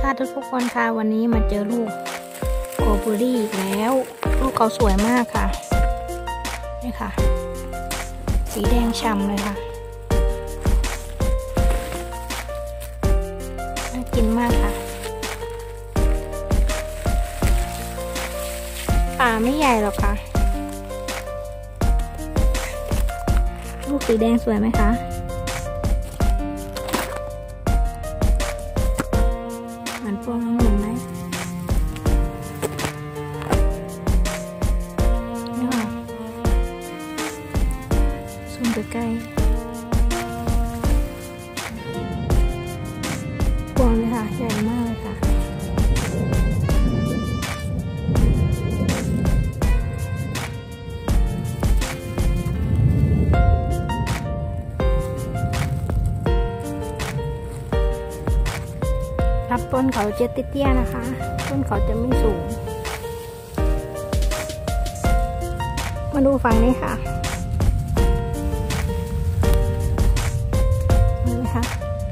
ค่ะทุกคนค่ะวันนี้มาเจอลูกโกเบอรี่อีกแล้วลูกเขาสวยมากค่ะนี่ค่ะสีแดงฉ่ำเลยค่ะน่ากินมากค่ะป่าไม่ใหญ่หรอกค่ะลูกสีแดงสวยไหมคะเหมือนพวงองุ่นไหมนี่ค่ะซูมใกล้ๆพวงเลยค่ะใหญ่มากเลยค่ะรับต้นเขาจะเตี้ยๆนะคะต้นเขาจะไม่สูงมาดูฝั่งนี้ค่ะเห็นไหมคะ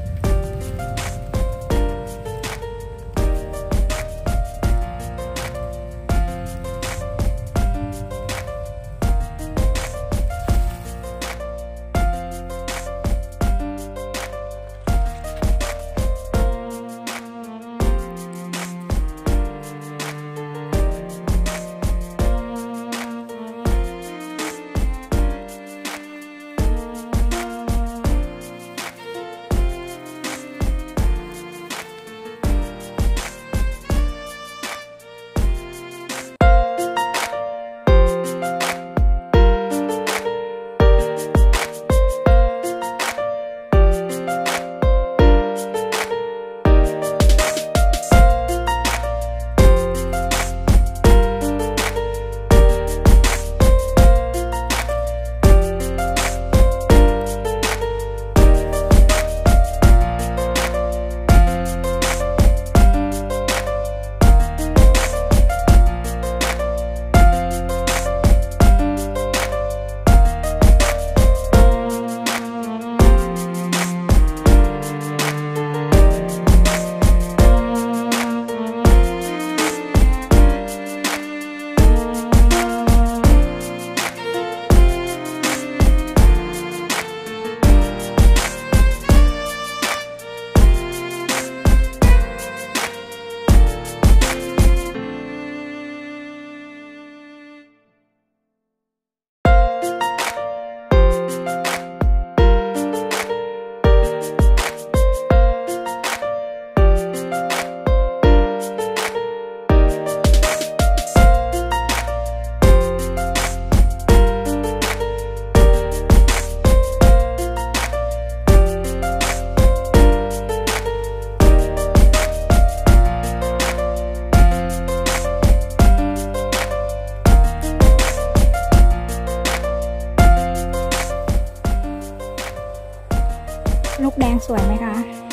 ลูกแดงสวยไหมคะ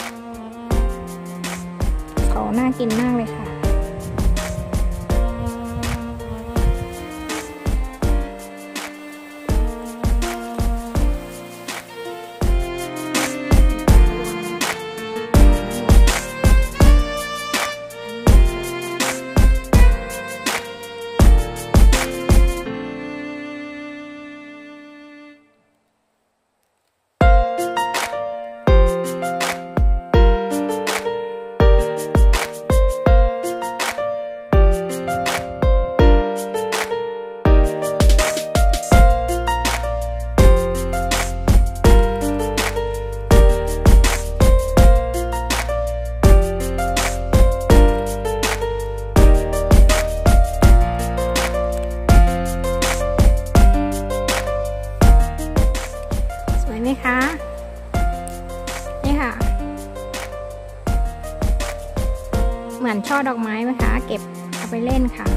เขาน่ากินมากเลยค่ะไหมคะนี่ค่ะเหมือนช่อดอกไม้ไหมคะเก็บเอาไปเล่นค่ะ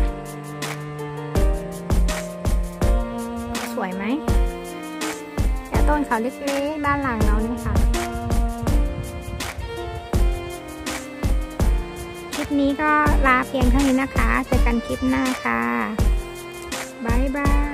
สวยไหมแต่ต้นเขาเล็กๆด้านหลังเรานี่ค่ะคลิปนี้ก็ลาเพียงเท่านี้นะคะเจอกันคลิปหน้าค่ะบ๊ายบาย